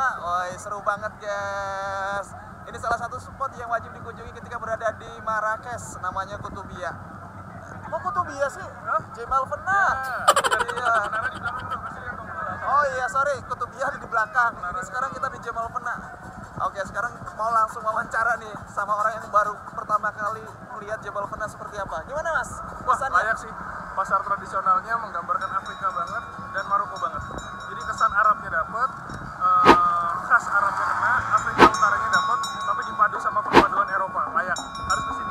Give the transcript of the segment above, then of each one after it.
Woi, seru banget guys. Ini salah satu spot yang wajib dikunjungi ketika berada di Marrakesh, namanya Kutubiyah. Kok Kutubiyah sih? Jemal Fena. Iya. Oh iya, sorry, Kutubiyah di belakang. Ini sekarang kita di Jemal Fena. Oke, sekarang mau langsung wawancara nih sama orang yang baru pertama kali melihat Jebel Fena seperti apa. Gimana Mas? Wah, layak sih. Pasar tradisionalnya menggambarkan Afrika banget dan Maroko banget. Jadi kesan Arabnya dapet, khas Arabnya kena, Afrika Utaranya dapet, tapi dipadu sama perpaduan Eropa. Layak, harus kesini.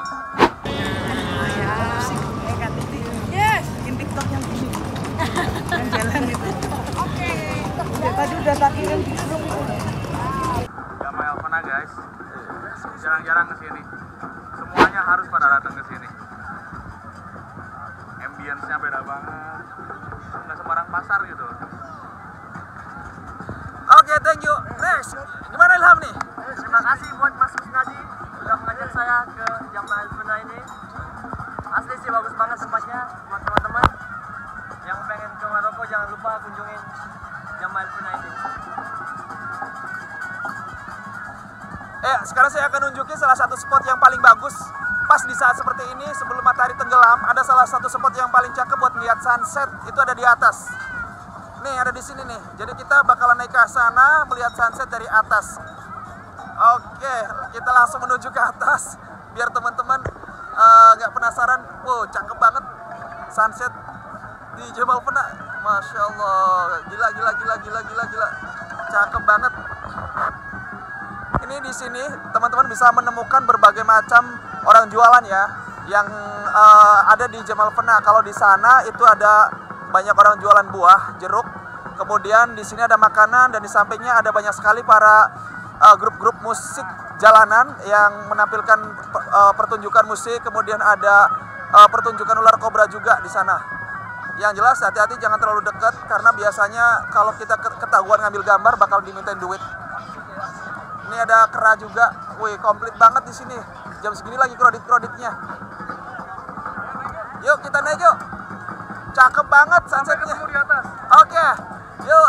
Yes, bikin TikTok yang gini. Yang jalan itu. Oke. Tadi udah takirin di grup itu. Jemal Fena guys, jarang-jarang kesini. Semuanya harus pada datang ke sini. Ambience-nya beda banget, nggak sembarang pasar gitu. Oke, thank you. Next, gimana Ilham nih? Terima kasih buat Mas Kusnadi udah mengajak saya ke Jemal Fena ini. Asli sih bagus banget tempatnya. Buat teman-teman yang pengen ke Maroko jangan lupa kunjungin Jemal Fena ini. Sekarang saya akan nunjukin salah satu spot yang paling bagus. Pas di saat seperti ini sebelum matahari tenggelam, ada salah satu spot yang paling cakep buat melihat sunset. Itu ada di atas. Nih, ada di sini nih. Jadi kita bakalan naik ke sana melihat sunset dari atas. Oke, kita langsung menuju ke atas biar teman-teman nggak penasaran. Wow, cakep banget sunset di Jemal Fena. Masya Allah, gila. Cakep banget. Ini di sini teman-teman bisa menemukan berbagai macam orang jualan ya yang ada di Jemal Fena. Kalau di sana itu ada banyak orang jualan buah, jeruk. Kemudian di sini ada makanan dan di sampingnya ada banyak sekali para grup-grup musik jalanan yang menampilkan pertunjukan musik. Kemudian ada pertunjukan ular kobra juga di sana. Yang jelas hati-hati jangan terlalu dekat karena biasanya kalau kita ketahuan ngambil gambar bakal dimintain duit. Ini ada kera juga. Wih, komplit banget di sini. Jam segini lagi kreditnya. Yuk kita naik yuk. Cakep banget sunsetnya. Di atas. Oke. Yuk.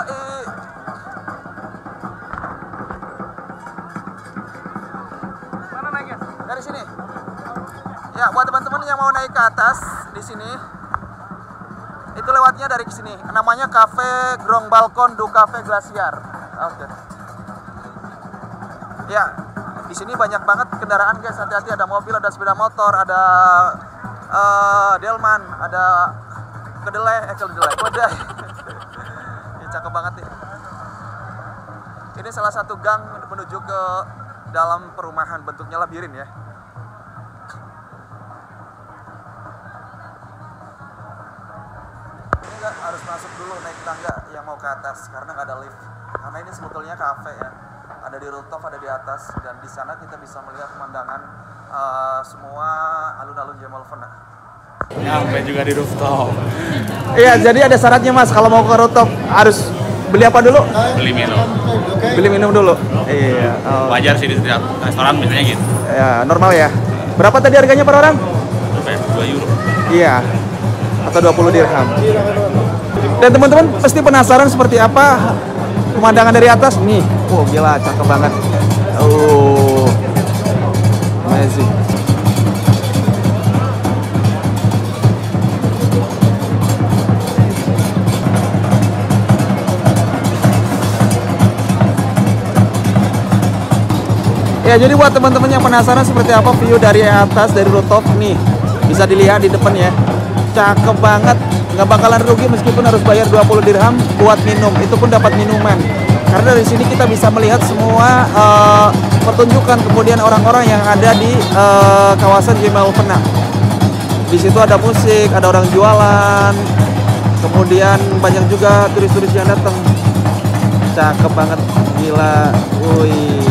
Mana naiknya? Dari sini. Ya, buat teman-teman yang mau naik ke atas di sini, itu lewatnya dari sini. Namanya Cafe Grand Balcon du Cafe Glaciar. Oke. Ya, di sini banyak banget kendaraan guys. Hati-hati, ada mobil, ada sepeda motor, ada delman, ada kedelai. Ini cakep banget nih. Ini salah satu gang menuju ke dalam perumahan, bentuknya labirin ya. Ini nggak harus masuk dulu naik tangga yang mau ke atas karena nggak ada lift. Karena ini sebetulnya kafe ya. Ada di rooftop, ada di atas, dan di sana kita bisa melihat pemandangan semua alun-alun Jemal Fena. Nyampe juga di rooftop. Iya, jadi ada syaratnya Mas, kalau mau ke rooftop harus beli apa dulu? Beli minum. Beli minum dulu. Iya. Wajar sih di setiap restoran biasanya gitu. Ya, normal ya. Berapa tadi harganya per orang? Berapa ya? 2 euro. Iya. Atau 20 dirham. Dan teman-teman pasti penasaran seperti apa pemandangan dari atas nih. Wow, gila, cakep banget. Oh, amazing. Ya, jadi buat teman-teman yang penasaran seperti apa view dari atas, dari rooftop nih, bisa dilihat di depan ya. Cakep banget. Nggak bakalan rugi meskipun harus bayar 20 dirham buat minum. Itu pun dapat minuman. Karena dari sini kita bisa melihat semua pertunjukan, kemudian orang-orang yang ada di kawasan Jemal Fena. Di situ ada musik, ada orang jualan, kemudian banyak juga turis-turis yang datang. Cakep banget, gila, wih.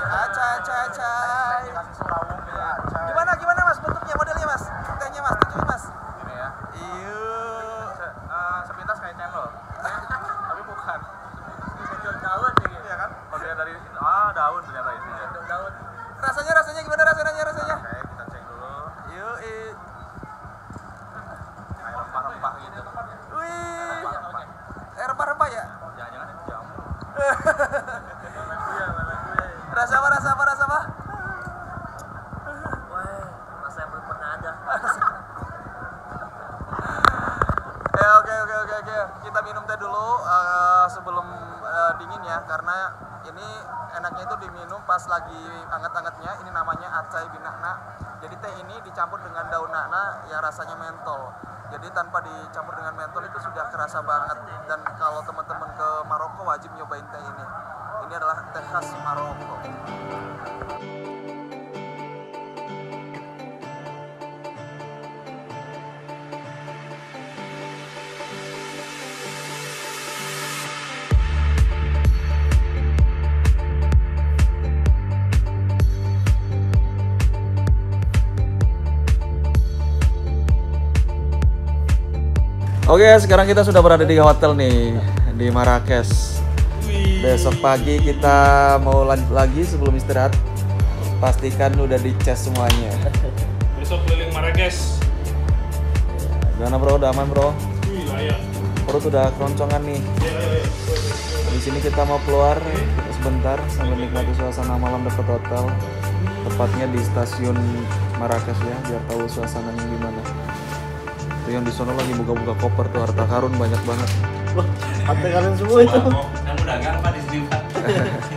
Gimana mas bentuknya, modelnya mas? Tehnya mas, tunjukin mas. kita minum teh dulu sebelum dingin ya, karena ini enaknya itu diminum pas lagi anget-angetnya. Ini namanya acai binakna. Jadi teh ini dicampur dengan daun na'na yang rasanya mentol. Jadi tanpa dicampur dengan mentol itu sudah kerasa banget. Dan kalau teman-teman ke Maroko wajib nyobain teh ini. Ini adalah teh khas Maroko. Oke, sekarang kita sudah berada di hotel nih di Marrakesh. Besok pagi kita mau lanjut lagi sebelum istirahat. Pastikan udah dicas semuanya. Besok keliling Marrakesh. Gimana bro? Udah aman bro? Wih, layak. Perut udah keroncongan nih. Di sini kita mau keluar sebentar sambil nikmati suasana malam dekat hotel. Tepatnya di stasiun Marrakesh ya, biar tahu suasananya gimana. Tuh yang di sono lagi buka-buka koper tuh, harta karun banyak banget. Harta karun semua itu. Kamu dagang Pak di sini Pak.